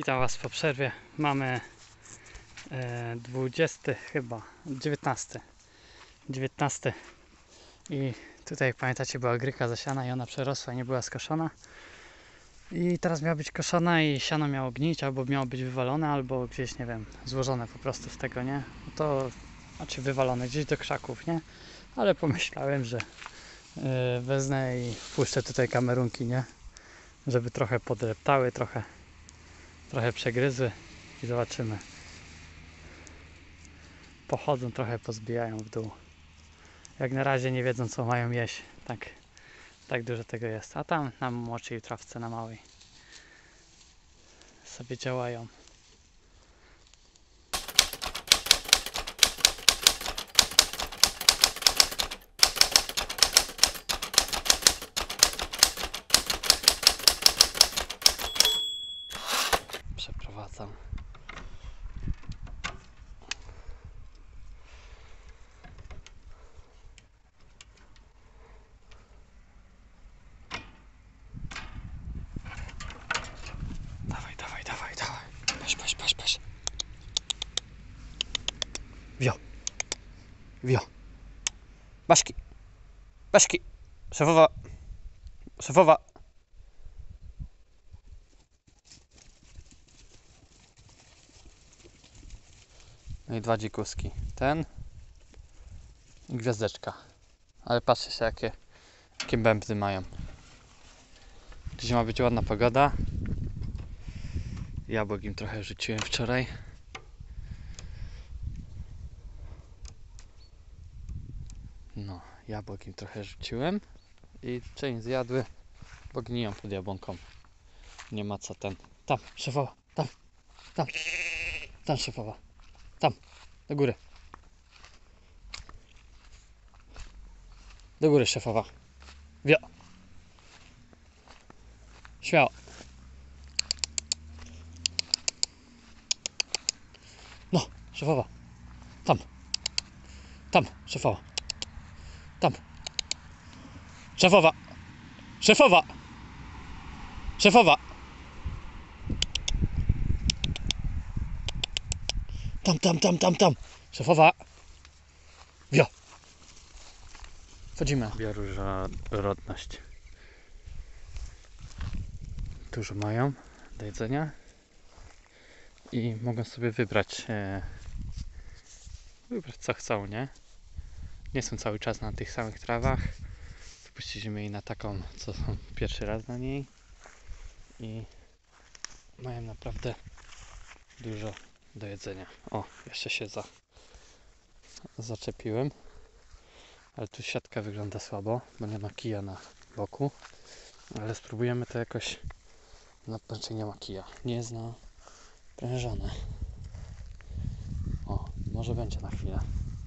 Witam Was po przerwie. Mamy 20 chyba, 19 i tutaj jak pamiętacie była gryka zasiana i ona przerosła, nie była skoszona i teraz miała być koszona i siano miało gnić, albo miało być wywalone, albo gdzieś, nie wiem, złożone po prostu z tego, nie? To znaczy wywalone gdzieś do krzaków, nie? Ale pomyślałem, że wezmę i wpuszczę tutaj kamerunki, nie? Żeby trochę podreptały, trochę przegryzły i zobaczymy. Pochodzą, trochę pozbijają w dół. Jak na razie nie wiedzą, co mają jeść. Tak dużo tego jest. A tam na młodszej trawce, na małej sobie działają. Przeprowadzam. Dawaj. Paś. Wio. Baszki. Szefowa. No i dwa dzikuski. Ten i gwiazdeczka. Ale patrzcie się, jakie bębny mają. Dziś ma być ładna pogoda. Jabłek im trochę rzuciłem wczoraj. No, jabłek im trochę rzuciłem i część zjadły, bo gniją pod jabłonką. Nie ma co ten. Tam, szefowa, tam szefowa, tam, do góry. Do góry szefowa. Wio. Śmiało. No, szefowa. Tam, szefowa. Tam. Szefowa. Tam. Szefowa. Wio. Wchodzimy. Bioróżnorodność. Dużo mają do jedzenia i mogą sobie wybrać co chcą, nie? Nie są cały czas na tych samych trawach. Wpuściliśmy jej na taką, co są pierwszy raz na niej i mają naprawdę dużo do jedzenia. O, jeszcze się zaczepiłem, ale tu siatka wygląda słabo, bo nie ma kija na boku, ale spróbujemy to jakoś, znaczy nie ma kija, nie jest naprężone. O, może będzie na chwilę.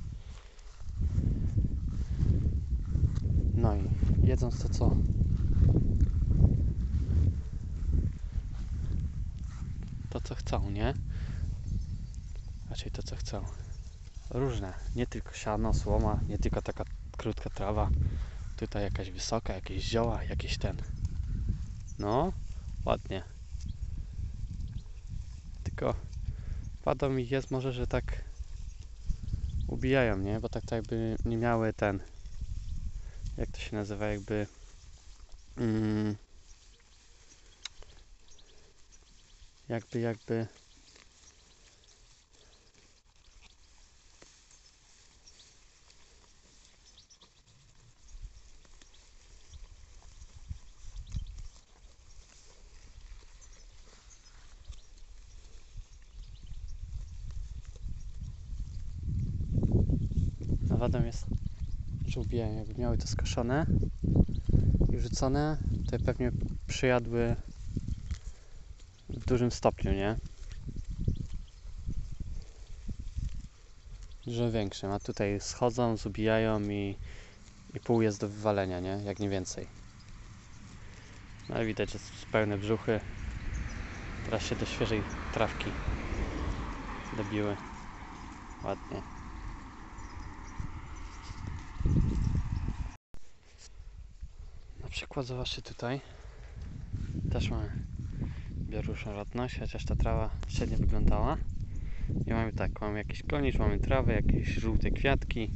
No i jedząc to co chcą, nie? Raczej to co chcą. Różne, nie tylko siano, słoma, nie tylko taka krótka trawa. Tutaj jakaś wysoka, jakieś zioła, jakieś ten. No, ładnie. Tylko wadą ich jest może, że tak ubijają, nie? Bo tak jakby nie miały ten, jak to się nazywa, jakby jakby wadą jest, że ubijają, jakby miały to skoszone i wrzucone, to pewnie przyjadły w dużym stopniu, nie? Dużo większym, a tutaj schodzą, zubijają i pół jest do wywalenia, nie? Jak nie więcej. No ale widać, że są pełne brzuchy. Teraz się do świeżej trawki dobiły. Ładnie. Na przykład zobaczcie tutaj. Też mamy biorę różnorodność, chociaż ta trawa średnio wyglądała. I mamy tak, mamy jakiś klonicz, mamy trawę, jakieś żółte kwiatki.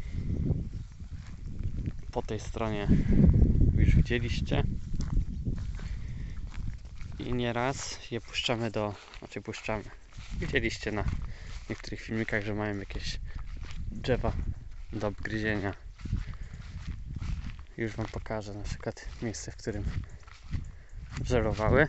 Po tej stronie już widzieliście. I nieraz je puszczamy puszczamy. Widzieliście na niektórych filmikach, że mają jakieś drzewa do obgryzienia. Już wam pokażę na przykład miejsce, w którym żerowały.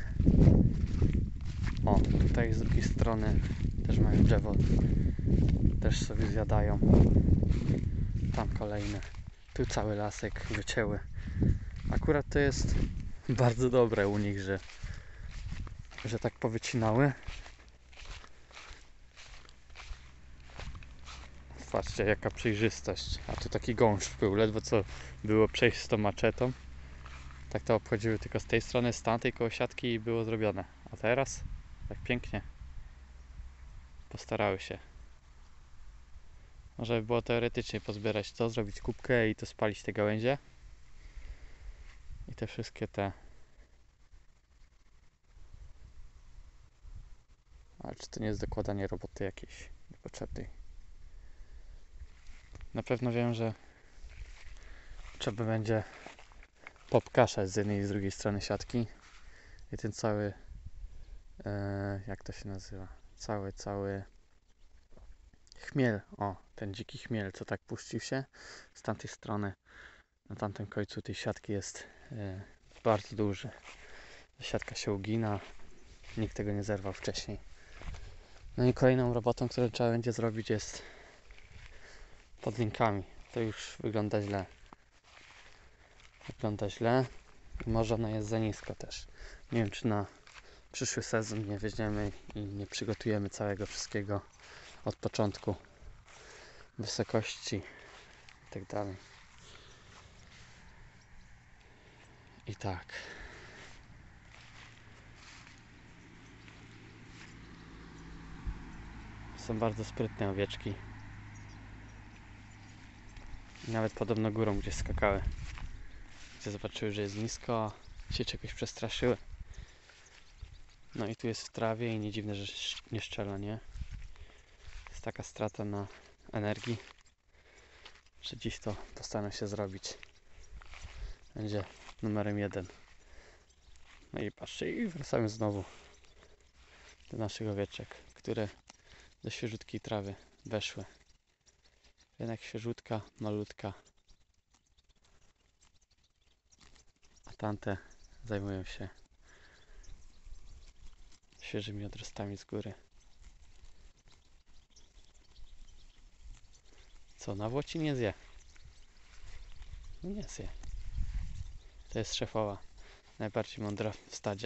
O, tutaj z drugiej strony też mają drzewo, też sobie zjadają. Tam kolejne. Tu cały lasek wycięły. Akurat to jest bardzo dobre u nich, że tak powycinały. Patrzcie, jaka przejrzystość. A tu taki gąszcz był, ledwo co było przejść z tą maczetą. Tak to obchodziły tylko z tej strony, z tamtej koło siatki i było zrobione. A teraz tak pięknie postarały się. Może by było teoretycznie pozbierać to, zrobić kubkę i to spalić te gałęzie. I te wszystkie te... Ale czy to nie jest dokładanie roboty jakiejś niepotrzebnej? Na pewno wiem, że trzeba będzie popkaszać z jednej i z drugiej strony siatki. I ten cały... jak to się nazywa? Cały chmiel, o, ten dziki chmiel, co tak puścił się z tamtej strony, na tamtym końcu tej siatki jest bardzo duży. Siatka się ugina, nikt tego nie zerwał wcześniej. No i kolejną robotą, którą trzeba będzie zrobić, jest pod linkami. To już wygląda źle. Wygląda źle i może ona jest za nisko też. Nie wiem, czy na przyszły sezon nie weźmiemy i nie przygotujemy całego wszystkiego od początku, wysokości i tak dalej. I tak. Są bardzo sprytne owieczki. Nawet podobno górą gdzieś skakały. Gdzie zobaczyły, że jest nisko, a się czegoś przestraszyły. No i tu jest w trawie i nie dziwne, że nie szczela, nie? Jest taka strata na energii, że dziś to postaram się zrobić. Będzie numerem 1. No i patrzcie, i wracamy znowu do naszych owieczek, które do świeżutkiej trawy weszły. Jednak świeżutka, malutka. A tamte zajmują się świeżymi odrostami z góry. Co, nawłoci nie zje? Nie zje. To jest szefowa. Najbardziej mądra w stadzie.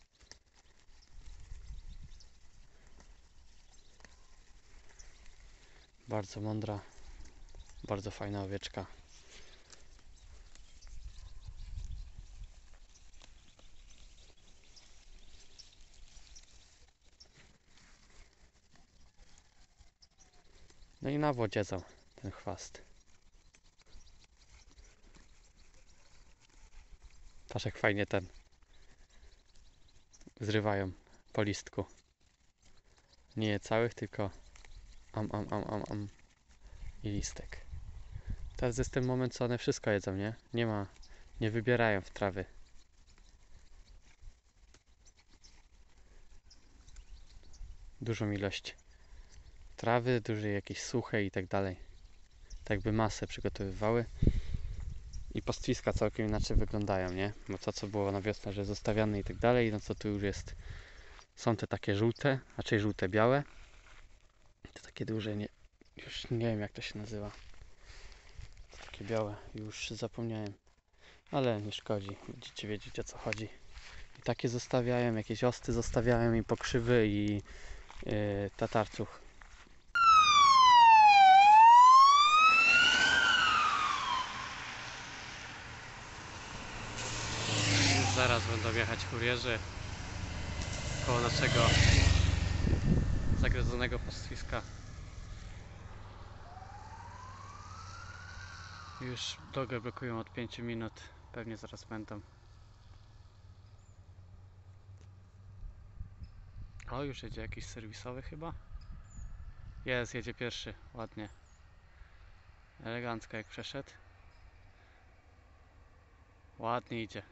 Bardzo mądra. Bardzo fajna owieczka. No i nawłodziedzą ten chwast. Patrz, jak fajnie ten zrywają po listku. Nie je całych, tylko am i listek. Teraz jest ten moment, co one wszystko jedzą, nie? Nie wybierają w trawy. Dużą ilość trawy, dużej jakieś suche i tak dalej. Tak jakby masę przygotowywały. I pastwiska całkiem inaczej wyglądają, nie? Bo to, co było na wiosnę, że zostawiane i tak dalej, no co tu już jest, są te takie żółte, raczej żółte-białe. To takie duże, już nie wiem, jak to się nazywa. To takie białe, już zapomniałem. Ale nie szkodzi, będziecie wiedzieć, o co chodzi. I takie zostawiają, jakieś osty zostawiają i pokrzywy i tatarcuch. Zaraz będą jechać kurierzy koło naszego zagrodzonego pastwiska. Już drogę blokują od 5 minut, pewnie zaraz będą. O, już jedzie jakiś serwisowy chyba. Jest, jedzie pierwszy, ładnie. Elegancko jak przeszedł. Ładnie idzie.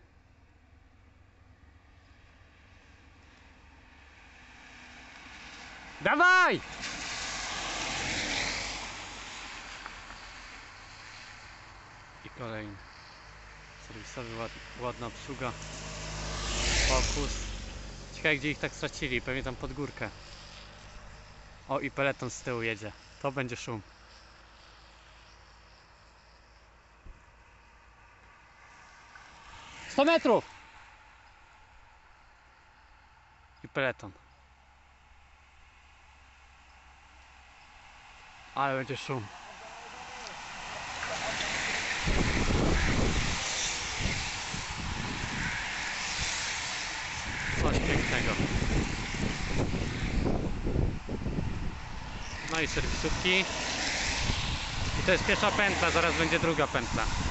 Dawaj! I kolejny. Serwisowy, ładna obsługa. Fokus. Ciekawe gdzie ich tak stracili, pewnie tam pod górkę. O, i peleton z tyłu jedzie. To będzie szum. "100 metrów!" I peleton. Ale będzie szum. Coś pięknego. No i serwisówki. I to jest pierwsza pętla, zaraz będzie druga pętla.